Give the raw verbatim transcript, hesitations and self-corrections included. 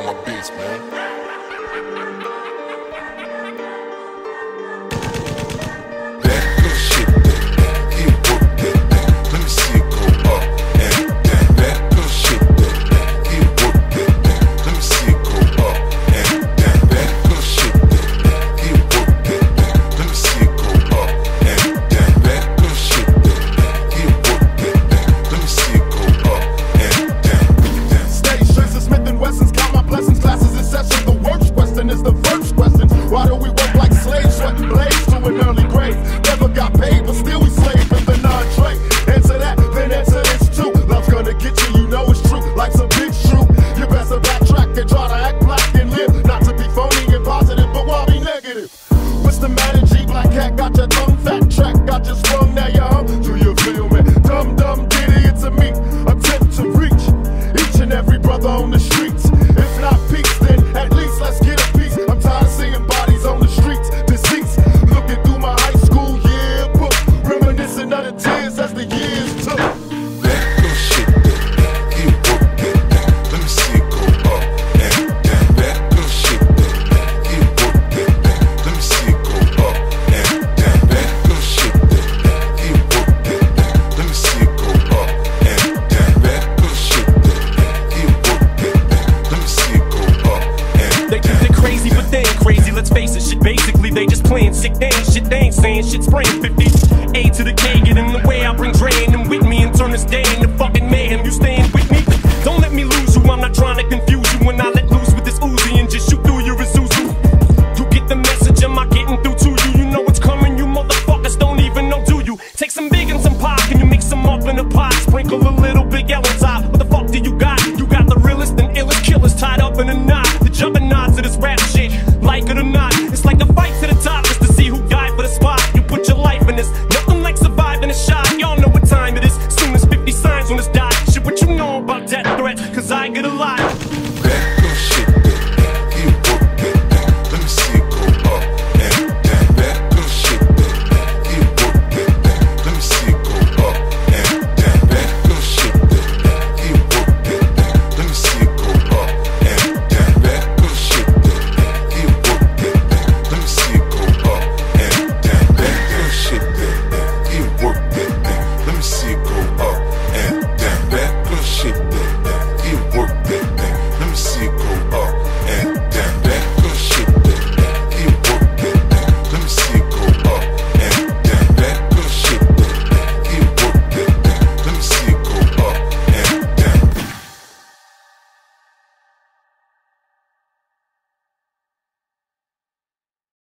my beats, man. Why do we work like slaves, sweating blades to an early grave? Never got paid, but still we slave in the non-trade. Answer that, then answer this too. Love's gonna get you, you know it's true. Life's a big shoe. You better backtrack and try to act black and live. Not to be phony and positive, but why be negative? What's the matter, G? Black cat got your tongue fat, track got you sprung, now you're home. Do you feel me? Dumb, dumb, diddy, it's a me. Attempt to reach each and every brother on the streets. If not peace, then at least let's get a piece. I'm tired of seeing bodies on the streets, deceased. Looking through my high school yearbook, reminiscing of the tears as the years took. That little shit that he worked it. Let me see it go up and down. That little shit that he worked it. Let me see it go up and down. That little shit that he worked it. Let me see it go up and down. That little shit that he worked it. Let me see it go up and down. They think they're crazy, but they ain't crazy. Let's face it, shit basically they just playing sick names. Shit they ain't saying, shit spraying.